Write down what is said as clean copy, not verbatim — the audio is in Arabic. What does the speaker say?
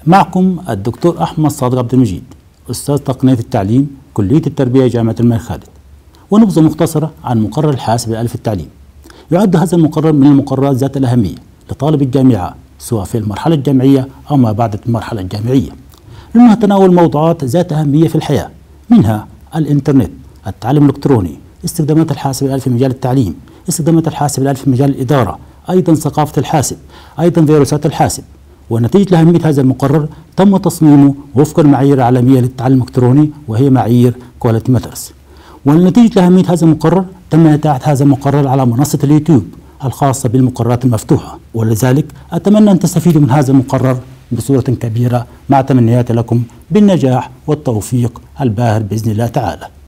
معكم الدكتور أحمد صادق عبد المجيد، أستاذ تقنية التعليم، كلية التربية، جامعة الملك خالد. ونبذة مختصرة عن مقرر الحاسب الآلي في التعليم. يعد هذا المقرر من المقررات ذات الأهمية لطالب الجامعة سواء في المرحلة الجامعية أو ما بعد المرحلة الجامعية، لأنها تناول موضوعات ذات أهمية في الحياة، منها الإنترنت، التعلم الإلكتروني، استخدامات الحاسب الآلي في مجال التعليم، استخدامات الحاسب الآلي في مجال الإدارة، أيضا ثقافة الحاسب، أيضا فيروسات الحاسب. ونتيجة لأهمية هذا المقرر تم تصميمه وفق المعايير العالمية للتعلم الإلكتروني، وهي معايير كواليتي ماترز. ونتيجة لأهمية هذا المقرر تم إتاحة هذا المقرر على منصة اليوتيوب الخاصة بالمقررات المفتوحة، ولذلك أتمنى أن تستفيدوا من هذا المقرر بصورة كبيرة، مع تمنياتي لكم بالنجاح والتوفيق الباهر بإذن الله تعالى.